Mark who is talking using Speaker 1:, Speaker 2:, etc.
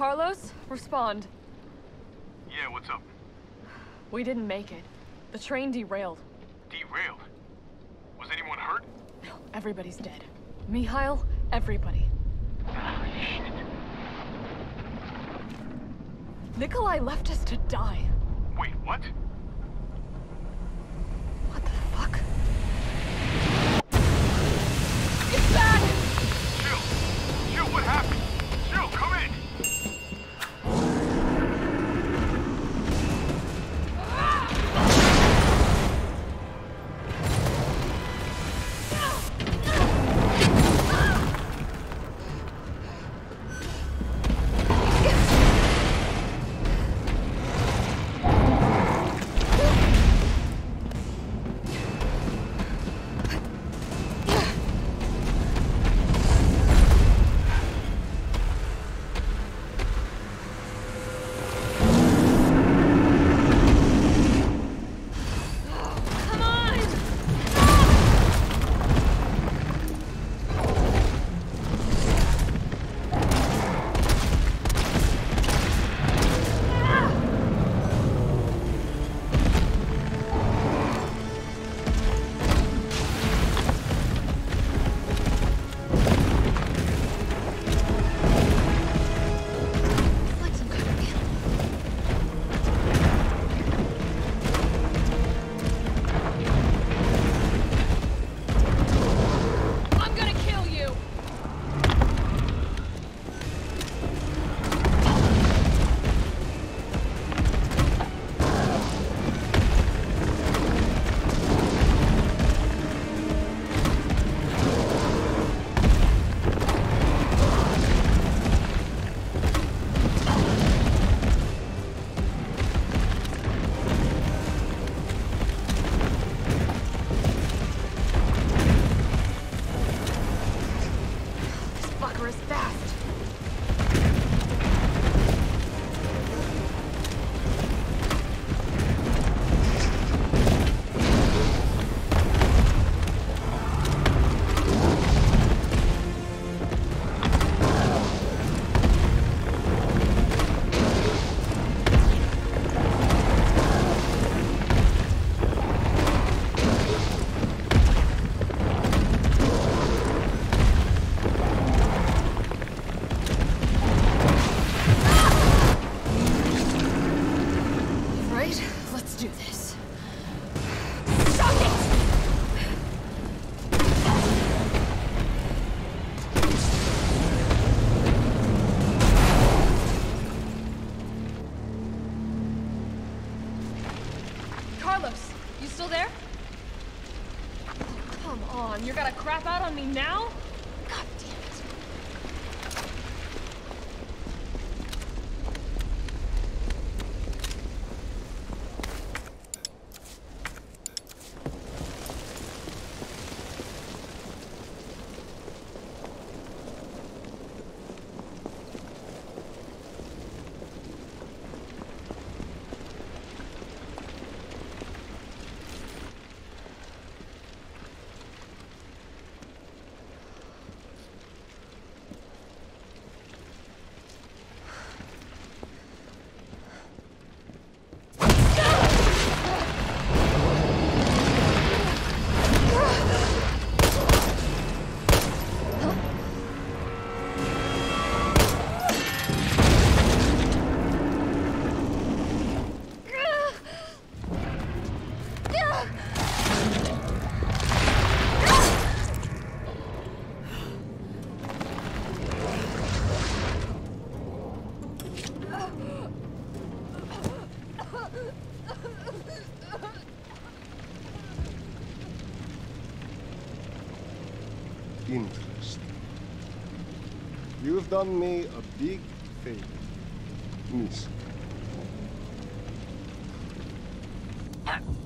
Speaker 1: Carlos, respond.
Speaker 2: Yeah, what's up?
Speaker 1: We didn't make it. The train derailed.
Speaker 2: Derailed? Was anyone hurt?
Speaker 1: No, everybody's dead. Mikhail, everybody.
Speaker 2: Ah, shit.
Speaker 1: Nikolai left us to die.
Speaker 2: Wait, what?
Speaker 1: What the fuck? It's back!
Speaker 2: Jill! Jill, what happened? Jill, come in!
Speaker 1: You're gonna crap out on me now? God damn it.
Speaker 3: Interesting. You've done me a big favor, Miss.